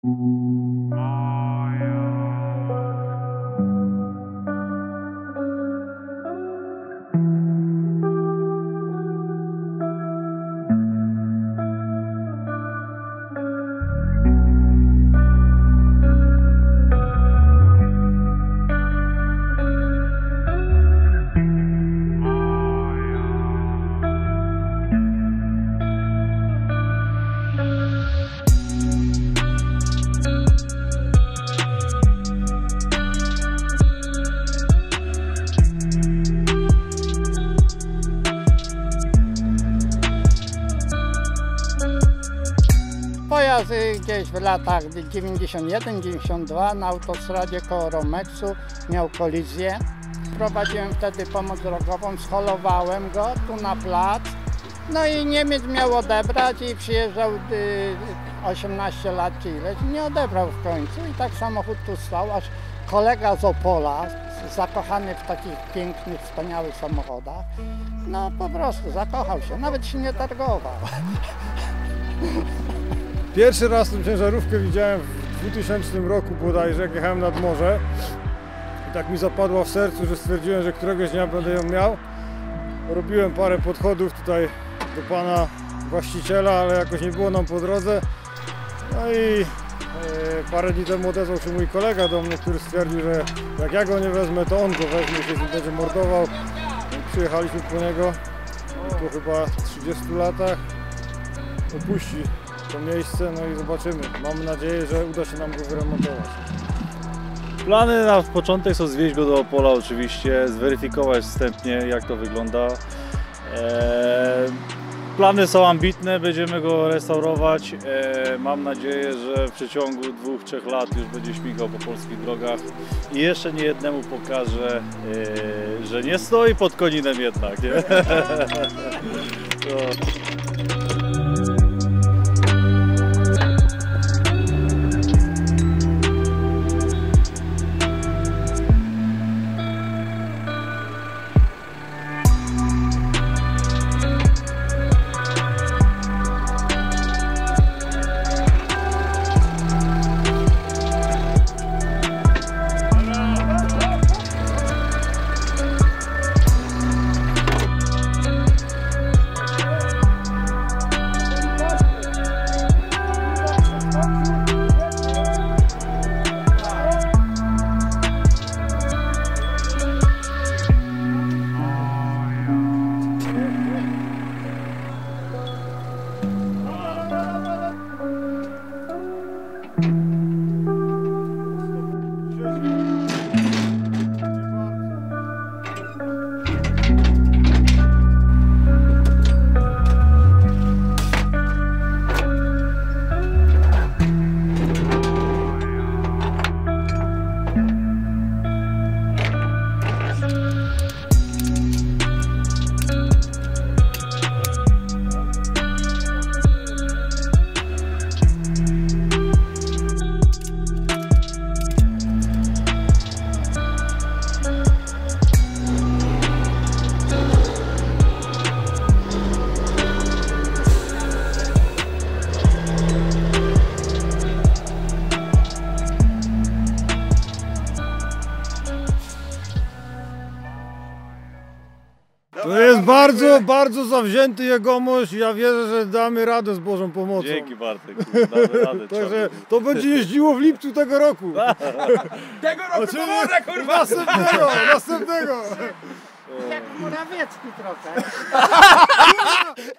Pojazd gdzieś w latach 91-92 na autostradzie koło Romeksu miał kolizję. Prowadziłem wtedy pomoc drogową, scholowałem go tu na plac. No i Niemiec miał odebrać i przyjeżdżał 18 lat czy ileś, nie odebrał w końcu i tak samochód tu stał, aż kolega z Opola, zakochany w takich pięknych, wspaniałych samochodach, no po prostu zakochał się, nawet się nie targował. Pierwszy raz tę ciężarówkę widziałem w 2000 roku bodajże, jak jechałem nad morze. I tak mi zapadło w sercu, że stwierdziłem, że któregoś dnia będę ją miał. Robiłem parę podchodów tutaj do pana właściciela, ale jakoś nie było nam po drodze. No i parę dni temu odezwał się mój kolega do mnie, który stwierdził, że jak ja go nie wezmę, to on go weźmie i się z nim będzie mordował. I przyjechaliśmy po niego i po chyba 30 latach opuści to miejsce, no i zobaczymy. Mamy nadzieję, że uda się nam go wyremontować. Plany na początek są zwieźć go do Opola oczywiście, zweryfikować wstępnie jak to wygląda. Plany są ambitne, będziemy go restaurować. Mam nadzieję, że w przeciągu 2-3 lat już będzie śmigał po polskich drogach i jeszcze nie jednemu pokaże, że nie stoi pod koninem jednak. Nie? To jest bardzo zawzięty jegomość i ja wierzę, że damy radę z Bożą pomocą. Dzięki Bartek, damy radę. Także to będzie jeździło w lipcu tego roku. Tego roku to może, kurwa! Następnego! Jak Morawiecki trochę.